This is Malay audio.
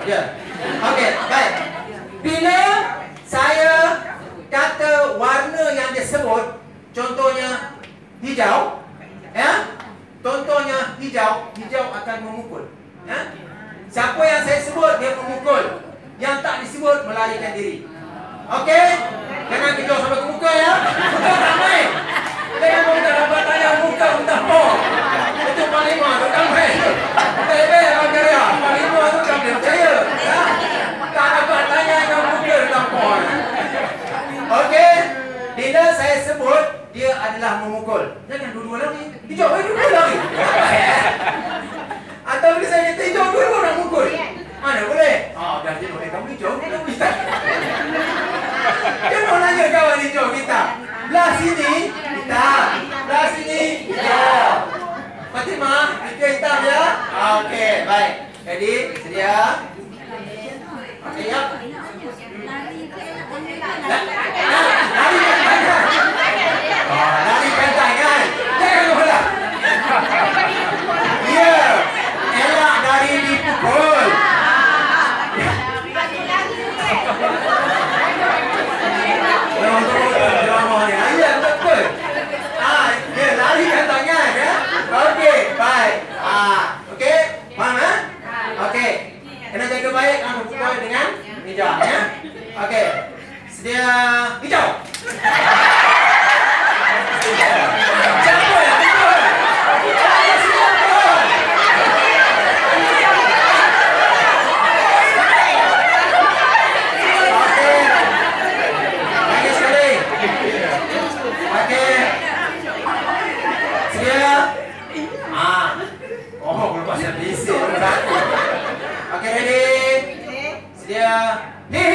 Ya. Okey, baik. Bila saya kata warna yang disebut, contohnya hijau, ya. Contohnya hijau, hijau akan memukul. Ya. Siapa yang saya sebut dia memukul. Yang tak disebut melarikan diri. Okey? Jangan hijau sampai ke muka ya. Muka tak main. Jangan muka dapat tanya muka minta por. Itu panglima tu tak main. Tebe orang karya. Panglima tu tak boleh percaya. Ya. Tak dapat tanya yang muka minta por. Okey? Bila saya sebut dia adalah memukul. Jangan dua-dua lagi. Hijau, dua-dua lagi. Atau bila saya kata hijau, dua-dua nak mukul. Mana boleh? Dah jenuh. Kamu hijau, kamu bisa. Jenuh nanya kawan hijau kita. Belah sini, hitam. Belah sini, hijau. Fatimah, itu hitam ya? Okey, baik. Jadi, sedia. Okey, ya. Larikan tangan. Jangan bola. Ya. Elak dari dipukul. Ya, betul. Ya, larikan tangan ya. Okey, baik. Okey, faham ya? Okey. Kena jaga baik pukul dengan hijau ya. Okey. Sedia hijau. Siapa yang pukul? Lagi sekali. Okey. Sedia. Belum pasal bisik. Okey, ready? Sedia.